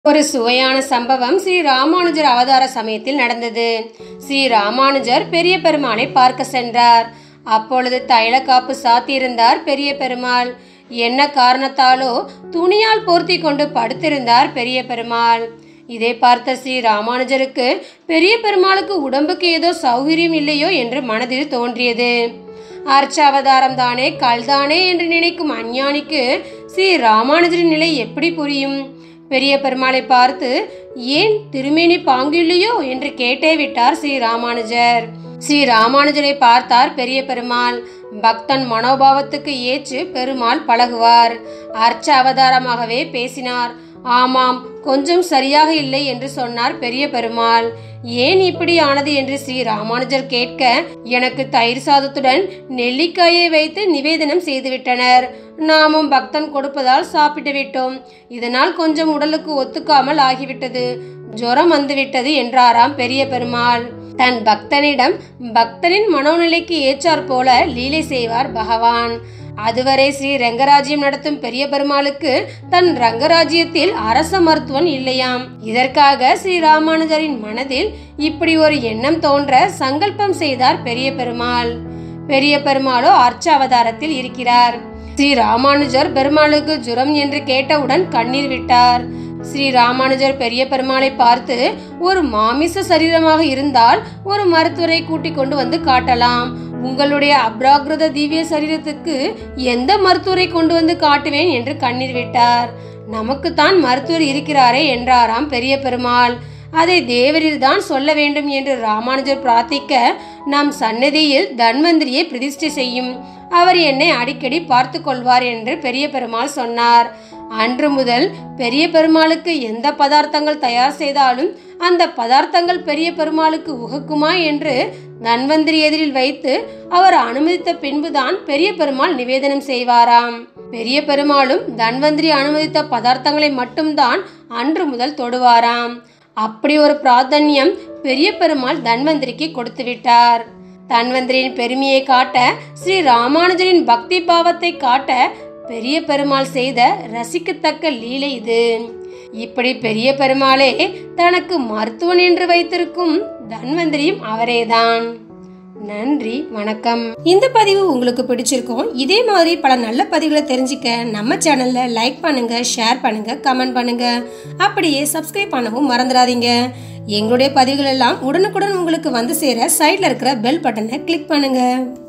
ஒரு சுவையான சம்பவம் ஸ்ரீ ராமானுஜர் அவதார சமயத்தில் நடந்தது. ஸ்ரீ ராமானுஜர் பெரிய பெருமாளை பார்க்க சென்றார். அப்பொழுது தைல காப்பு சாத்தியிருந்தார் பெரிய பெருமாள். என்ன காரணத்தாலோ துணியால் போர்த்தி கொண்டு படுத்திருந்தார் பெரிய பெருமாள். இதை பார்த்த ஸ்ரீ ராமானுஜருக்கு பெரிய பெருமாளுக்கு உடம்புக்கு ஏதோ சௌகரியம் இல்லையோ என்று மனதில் தோன்றியது. அர்ச்ச அவதாரம் தானே கல்தானே என்று நினைக்கும் அஞ்ஞானிக்கு ஸ்ரீ ராமானுஜரின் நிலை எப்படி புரியும்? பெரிய பெருமாளை பார்த்து, ஏன் திருமேனி பாங்கில்லையோ என்று கேட்டே விட்டார் ஸ்ரீ ராமானுஜர். ஸ்ரீ ராமானுஜரை பார்த்தார் பெரிய பெருமாள். பக்தன் மனோபாவத்துக்கு ஏற்று பெருமாள் பழகுவார். அர்ச்ச அவதாரமாகவே பேசினார். ஆமாம், கொஞ்சம் சரியாக இல்லை என்று சொன்னார் பெரிய பெருமாள். ஏன் இப்படி ஆனது என்று ஸ்ரீ ராமானுஜர் கேட்க, எனக்கு தயிர் சாதத்துடன் நெல்லிக்காயை வைத்து நிவேதனம் செய்துவிட்டனர். நாமும் பக்தன் கொடுப்பதால் சாப்பிட்டு விட்டோம். இதனால் கொஞ்சம் உடலுக்கு ஒத்துக்காமல் ஆகிவிட்டது. ஜுரம் வந்துவிட்டது என்றாராம் பெரிய பெருமாள். தன் பக்தனிடம் பக்தனின் மனோநிலைக்கு ஏற்றாற் போல லீலை செய்வார் பகவான். அதுவரை ஸ்ரீ ரங்கராஜ்யம் நடத்தும் பெரிய பெருமாளுக்கு தன் ரங்கராஜ்யத்தில் அரச மருத்துவன் இல்லையாம். இதற்காக ஸ்ரீ ராமானுஜரின் மனதில் இப்படி ஒரு எண்ணம் தோன்ற சங்கல்பம் செய்தார் பெரிய பெருமாள். பெரிய பெருமாளோ அர்ச்ச அவதாரத்தில் இருக்கிறார். ஸ்ரீ ராமானுஜர் பெருமாளுக்கு ஜுரம் என்று கேட்டவுடன் கண்ணீர் விட்டார். ஸ்ரீ ராமானுஜர் பெரிய பெருமாளை பார்த்து, ஒரு மாமிச சரீரமாக இருந்தால் ஒரு மருத்துவரை கூட்டிக் கொண்டு வந்து காட்டலாம். உங்களுடைய அப்ராகிருத திவ்ய சரீரத்துக்கு எந்த மருத்துவரை கொண்டு வந்து காட்டுவேன் என்று கண்ணீர் விட்டார். நமக்குத்தான் மருத்துவர் இருக்கிறாரே என்றாராம் பெரிய பெருமாள். அதை தேவரில் தான் சொல்ல வேண்டும் என்று ராமானுஜர் பிரார்த்திக்க, நம் சன்னதியில் தன்வந்திரியை பிரதிஷ்டை செய்யும். அவர் என்னை அடிக்கடி பார்த்து கொள்வார் என்று பெரிய பெருமாள் சொன்னார். அன்று முதல் பெரிய பெருமாளுக்கு எந்த பதார்த்தங்கள் தயார் செய்தாலும் அந்த பதார்த்தங்கள் பெரிய பெருமாளுக்கு உகக்குமா என்று தன்வந்திரி எதிரில் வைத்து அவர் அனுமதித்த பின்புதான் பெரிய பெருமாள் நிவேதனம் செய்வாராம். பெரிய பெருமாளும் தன்வந்திரி அனுமதித்த பதார்த்தங்களை மட்டும்தான் அன்று முதல் தொடுவாராம். அப்படி ஒரு பிராதான்யம் பெரிய பெருமாள் தன்வந்திரிக்கு கொடுத்து விட்டார். தன்வந்திரியின் பெருமையை காட்ட, ஸ்ரீ ராமானுஜரின் பக்தி பாவத்தை காட்ட பெரிய பெருமாள் செய்த ரசிக்கத்தக்க லீலை இது. இப்படி பெரிய பெருமாளே தனக்கு மருத்துவன் என்று வைத்திருக்கும் தன்வந்திரியும் அவரேதான். நன்றி, வணக்கம். இந்த பதிவு உங்களுக்கு பிடிச்சிருக்கும். இதே மாதிரி பல நல்ல பதிவுகளை தெரிஞ்சுக்க நம்ம சேனல்ல லைக் பண்ணுங்க, ஷேர் பண்ணுங்க, கமெண்ட் பண்ணுங்க. அப்படியே சப்ஸ்கிரைப் பண்ணவும் மறந்துடாதீங்க. எங்களுடைய பதிவுகள் எல்லாம் உடனுக்குடன் உங்களுக்கு வந்து சேர சைட்ல இருக்கிற பெல் பட்டனை கிளிக் பண்ணுங்க.